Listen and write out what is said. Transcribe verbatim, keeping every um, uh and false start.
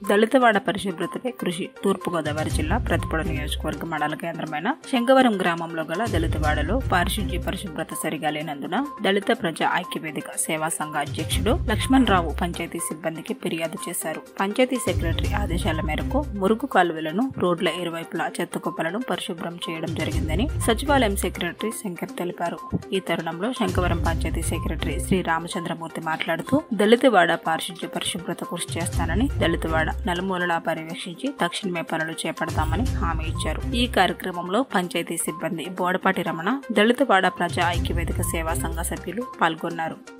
దళితవాడ పరిశుభ్రతపై కృషి. తూర్పుగోదావరి జిల్లా ప్రతిపాడు నియోజకవర్గ మండల కేంద్రమైన శంకవరం గ్రామంలో గల దళితవాడలో పారిశుధ్య పరిశుభ్రత సరిగా లేనందున దళిత ప్రజా ఐక్యవేదిక సేవా సంఘ అధ్యక్షుడు లక్ష్మణ్ రావు పంచాయతీ సిబ్బందికి ఫిర్యాదు చేశారు. పంచాయతీ సెక్రటరీ ఆదేశాల మేరకు మురుగు కాలువలను, రోడ్ల ఇరువైపులా చెత్త కుప్పలను పరిశుభ్రం చేయడం జరిగిందని సచివాలయం సెక్రటరీ శంకర్ తెలిపారు. ఈ తరుణంలో శంకవరం పంచాయతీ సెక్రటరీ శ్రీ రామచంద్రమూర్తి మాట్లాడుతూ దళితవాడ పారిశుధ్య పరిశుభ్రత కృషి చేస్తానని, దళితవాడ నలుమూలలా పర్యవేక్షించి తక్షణమే పనులు చేపడతామని హామీ ఇచ్చారు. ఈ కార్యక్రమంలో పంచాయతీ సిబ్బంది బోడపాటి రమణ, దళితవాడ ప్రజా ఐక్యవేదిక సేవా సంఘ సభ్యులు పాల్గొన్నారు.